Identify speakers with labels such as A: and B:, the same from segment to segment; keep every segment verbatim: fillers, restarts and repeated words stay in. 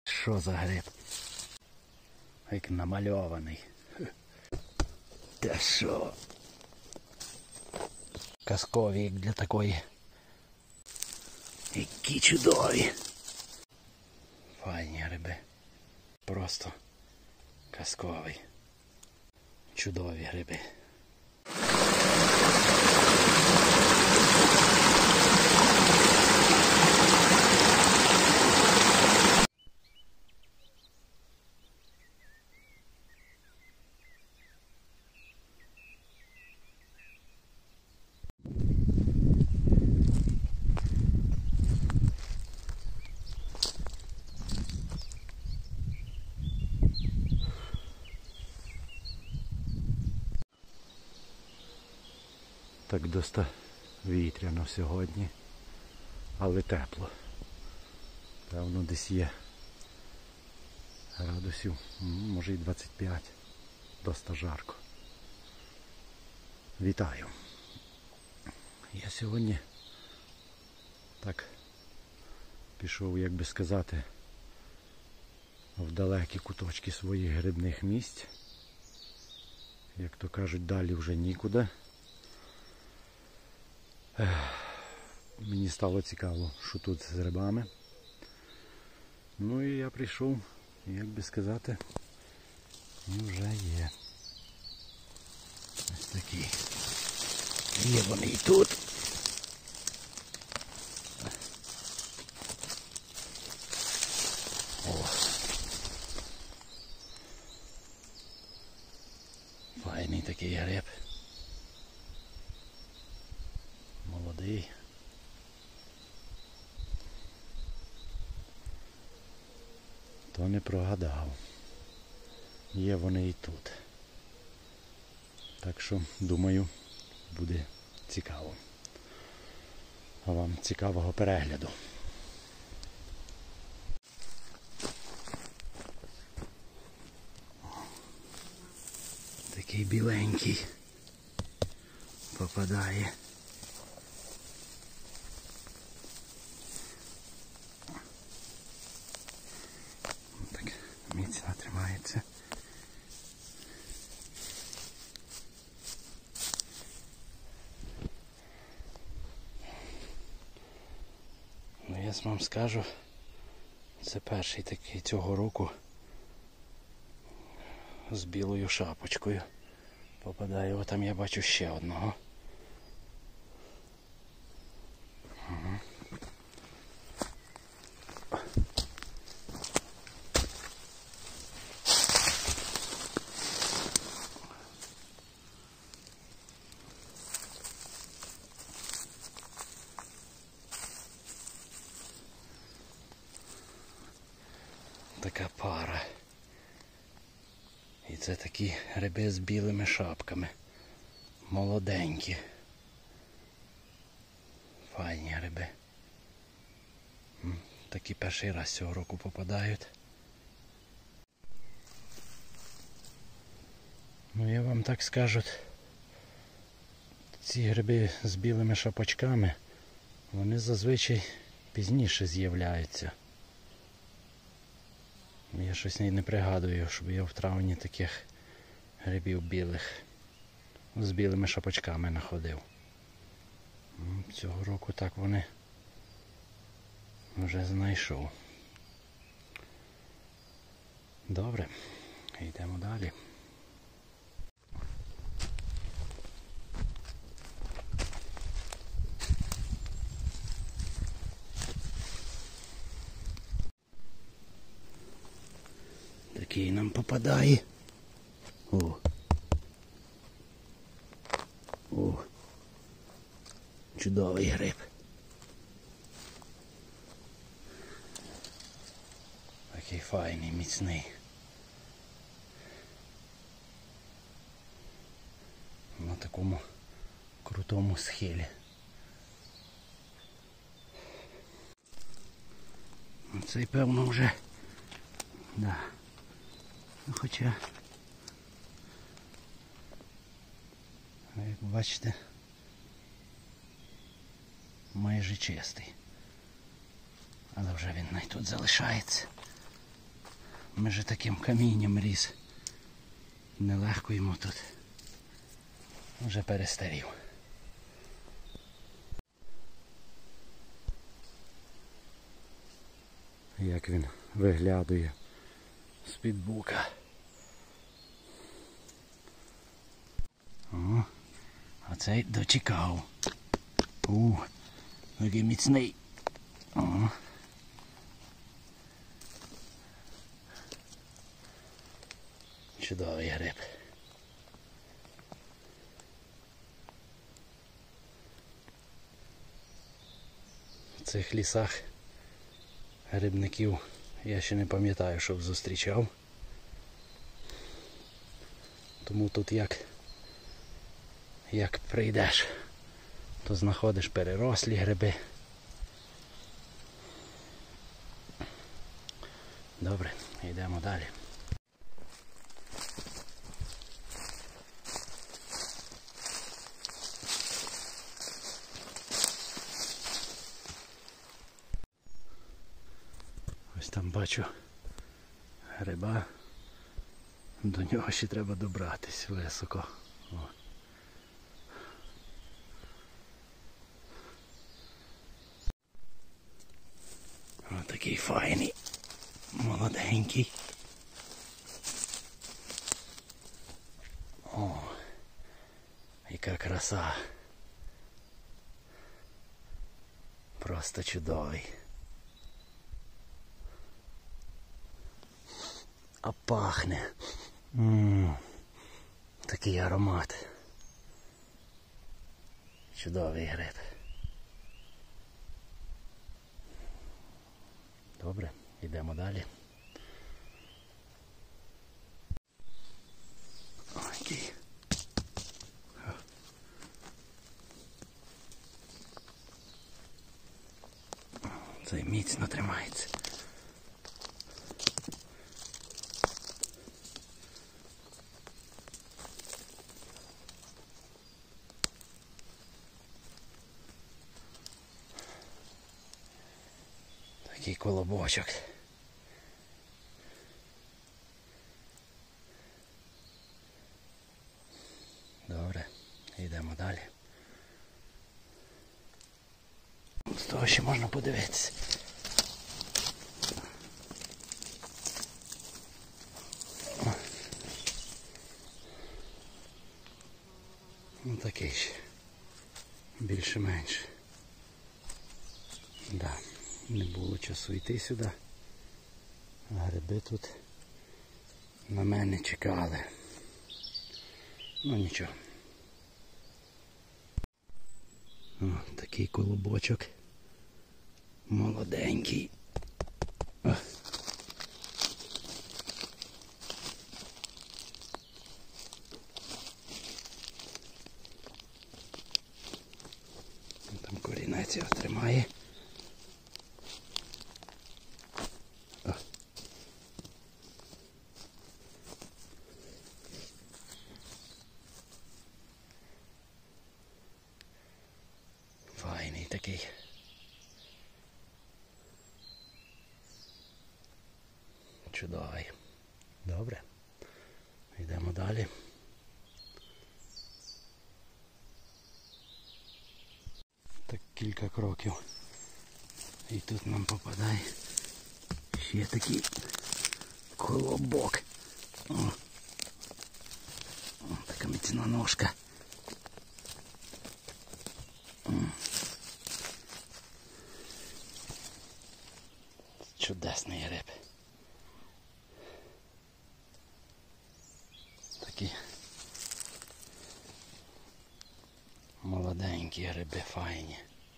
A: Що за гриб? Як намальований. Та що? Казкові, як для такої. Які чудові. Файні гриби. Просто казкові. Чудові гриби. Так доста вітряно сьогодні, але тепло. Певно, десь є градусів, може і двадцять п'ять. Доста жарко. Вітаю. Я сьогодні так пішов, як би сказати, в далекі куточки своїх грибних місць. Як то кажуть, далі вже нікуди. Мені стало цікаво, що тут з грибами. Ну і я прийшов, як би сказати, і вже є. Ось такі. Є вони і тут. О. Файний такий гриб. Молодий. То не прогадав. Є вони і тут. Так що, думаю, буде цікаво. А вам цікавого перегляду. Такий біленький попадає. Так, міцно тримається. Ну, я вам скажу, це перший такий цього року з білою шапочкою попадає. О, там я бачу ще одного. Ага. Така пара. І це такі гриби з білими шапками. Молоденькі. Файні гриби. Такі перший раз цього року попадають. Ну, я вам так скажу, ці гриби з білими шапочками, вони зазвичай пізніше з'являються. Я щось не пригадую, щоб я в травні таких грибів білих з білими шапочками знаходив. Цього року так вони вже знайшов. Добре, йдемо далі. Такий нам попадає. О. О. Чудовий гриб. Такий файний, міцний. На такому крутому схилі. Цей, певно, вже, да. Ну, хоча, як бачите, майже чистий. Але вже він навіть тут залишається. Межи таким камінням ріс. Нелегко йому тут. Вже перестарів. Як він виглядує з-під бука. О, а цей дочекав. У, який міцний. О. Чудовий гриб. В цих лісах грибників я ще не пам'ятаю, щоб зустрічав. Тому тут як, як прийдеш, то знаходиш перерослі гриби. Добре, йдемо далі. Ось там бачу гриба, до нього ще треба добратись високо. О. Ось такий файний, молоденький. О, яка краса. Просто чудовий. А пахне. М-м, такий аромат. Чудовий гриб. Добре, йдемо далі. Окей. Цей міцно тримається. Такий колобочок. Добре, йдемо далі. З того ще можна подивитися. Ось такий ще. Більше-менше. Да. Не було часу йти сюди. Гриби тут на мене чекали. Ну нічого. О, такий колобочок. Молоденький. О. Там корінець його тримає. Файний такий. Чудовий. Добре. Йдемо далі. Так кілька кроків. І тут нам попадає ще такий колобок. О. О, така міцна ножка. Чудесний гриб. Такі молоденькі гриби, файні.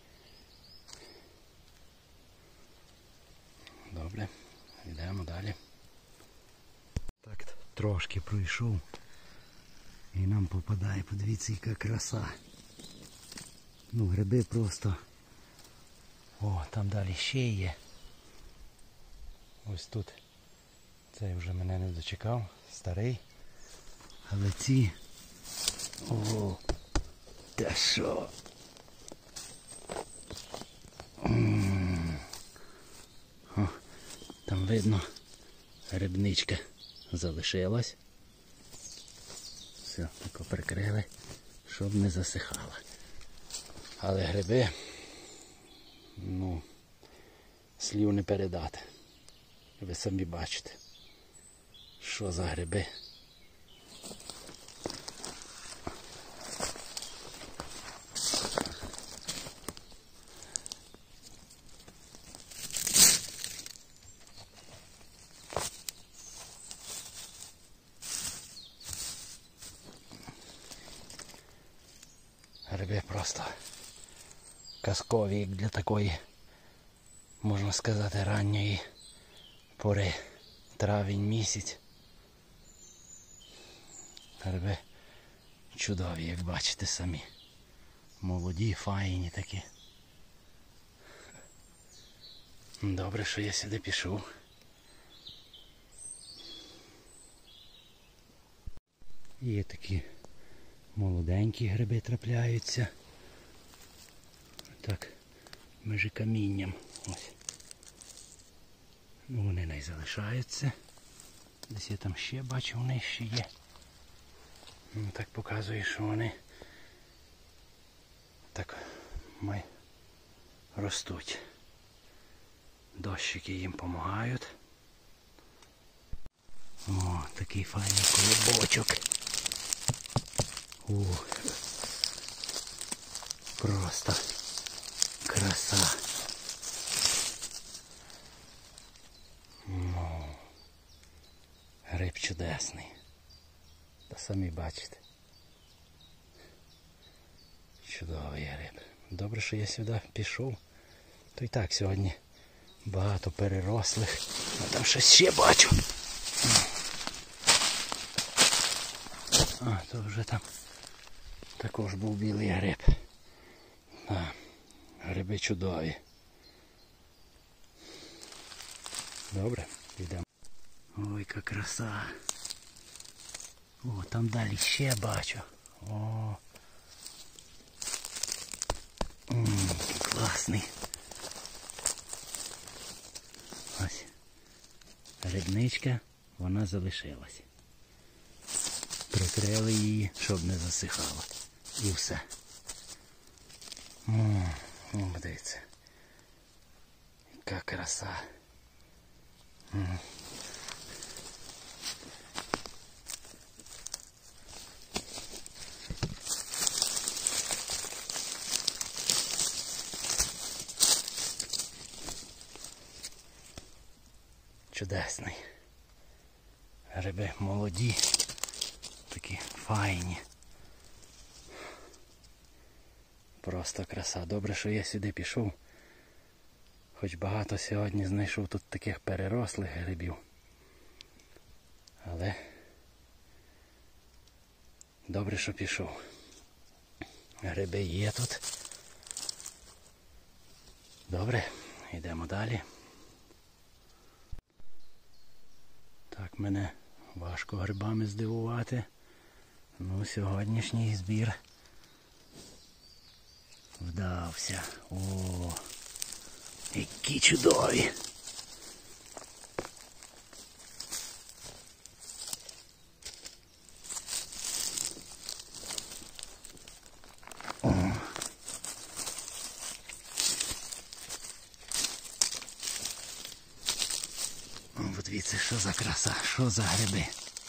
A: Добре, йдемо далі. Так, трошки пройшов і нам попадає, подивіться, яка краса. Ну, гриби просто... О, там далі ще є. Ось тут. Цей вже мене не дочекав, старий. Але ці... О, та що? О, там видно грибничка залишилась. Все, тако прикрили, щоб не засихала. Але гриби, ну, слів не передати. Ви самі бачите, що за гриби. Гриби просто казкові, як для такої, можна сказати, ранньої пори, травень місяць. Гриби чудові, як бачите самі. Молоді, файні такі. Добре, що я сюди пішов. Є такі молоденькі гриби трапляються. Так, між камінням. Ось. Ну, вони не залишаються. Десь я там ще бачу, вони ще є. Ну, так показує, що вони так ми ростуть. Дощики їм допомагають. О, такий файний колобочок. О, просто краса. Ну, гриб чудесний. Та самі бачите. Чудовий гриб. Добре, що я сюди пішов. То й так сьогодні багато перерослих. А там щось ще бачу. А, то вже там також був білий гриб. А, гриби чудові. Добре, йдемо. Ой, яка краса. О, там далі ще бачу. О. М, класний. Ось. Грибничка, вона залишилась. Прикрили її, щоб не засихало. І все. О, о, дивіться. Яка краса. М. Чудесний. Гриби молоді, такі файні. Просто краса. Добре, що я сюди пішов. Хоч багато сьогодні знайшов тут таких перерослих грибів. Але добре, що пішов. Гриби є тут. Добре, йдемо далі. Так, мене важко грибами здивувати. Ну, сьогоднішній збір вдався. О, які чудові! О. Подивіться, що за краса, що за гриби.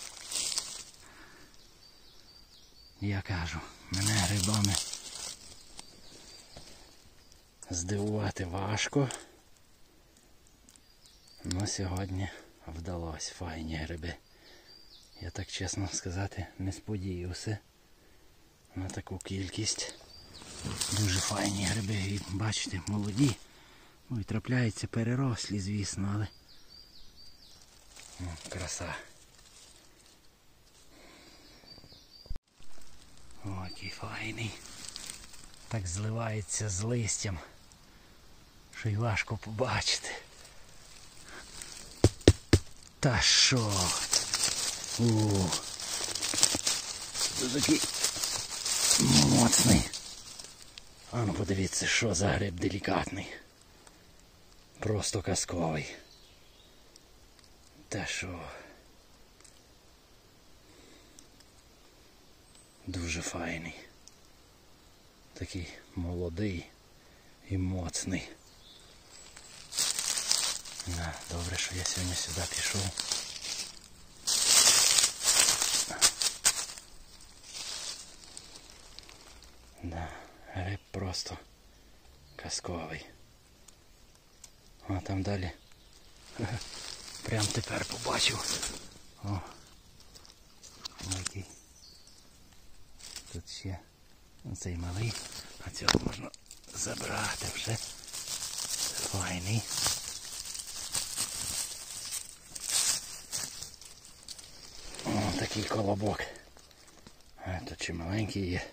A: Я кажу, мене грибами здивувати важко. Но сьогодні вдалося. Файні гриби. Я так чесно сказати не сподівався на таку кількість. Дуже файні гриби. І бачите, молоді. Ну і трапляються перерослі, звісно, але о, краса. О, який файний. Так зливається з листям, що й важко побачити. Та що? О, це такий моцний. А ну подивіться, що за гриб делікатний. Просто казковий. Те що? Дуже файний. Такий молодий і моцний. Да, добре, що я сьогодні сюди пішов. Да, риб просто казковий. А там далі. Прям тепер побачив. О, який. Тут ще цей малий, а цього можна забрати вже. Файний. О, такий колобок. А тут ще маленький є.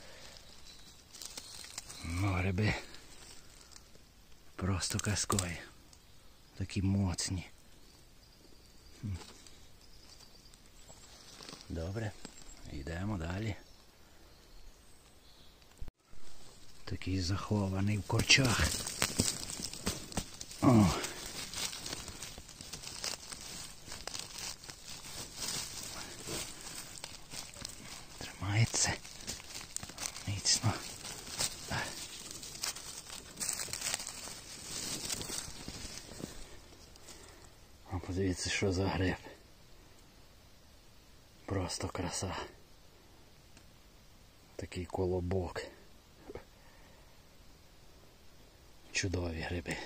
A: Ну, гриби просто казкові. Такі моцні. Добре, йдемо далі. Такий захований в корчах. О. Тримається міцно. А подивіться, що за гриб. Просто краса. Такий колобок. Чудові гриби.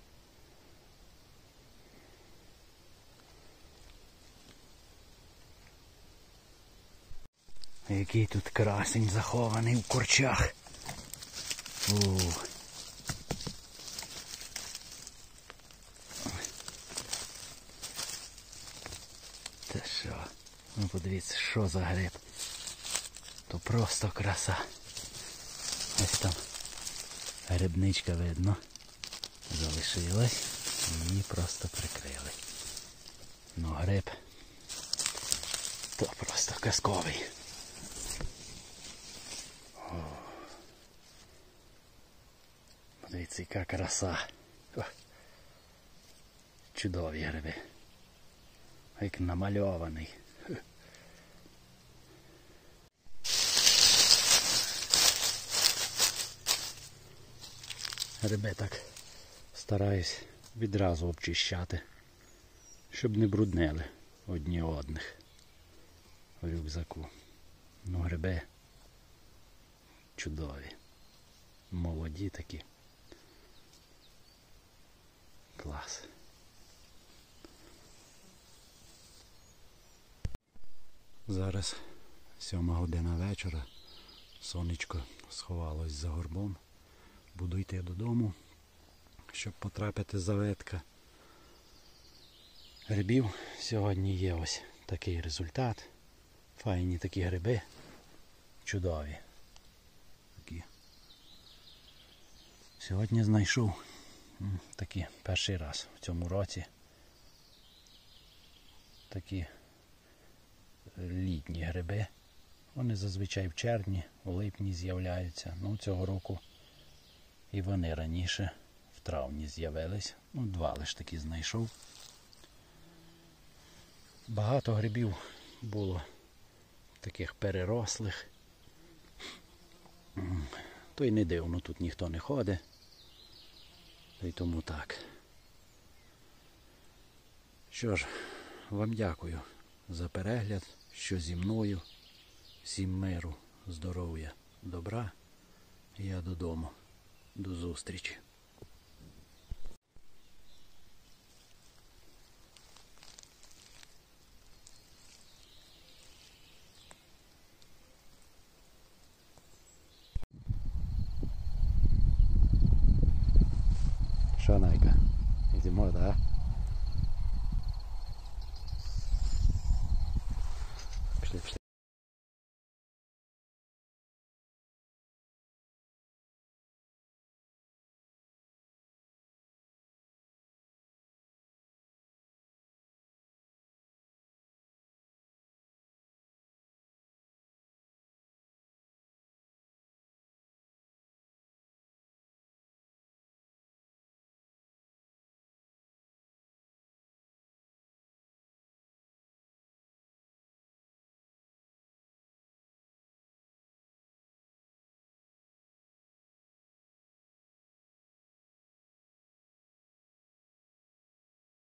A: Який тут красень захований в корчах. У. Та що? Ну подивіться, що за гриб. То просто краса. Ось там грибничка видно. Залишилась. Її просто прикрили. Ну гриб то просто казковий. О. Подивіться, яка краса. О. Чудові гриби. Як намальований. Гриби так стараюсь відразу обчищати, щоб не бруднили одні одних в рюкзаку. Ну гриби чудові. Молоді такі. Клас. Зараз сьома година вечора. Сонечко сховалось за горбом. Буду йти додому, щоб потрапити за ветка. Грибів сьогодні є ось такий результат. Файні такі гриби. Чудові. Такі. Сьогодні знайшов такі перший раз в цьому році. Такі літні гриби. Вони зазвичай в червні, у липні з'являються. Ну цього року і вони раніше в травні з'явились. Ну, два лише такі знайшов. Багато грибів було таких перерослих. То й не дивно, тут ніхто не ходить. Та й тому так. Що ж, вам дякую за перегляд, що зі мною. Всім миру, здоров'я, добра. Я додому. До зустрічі. Що, Найка? Йдемо, так? Пішли, пішли.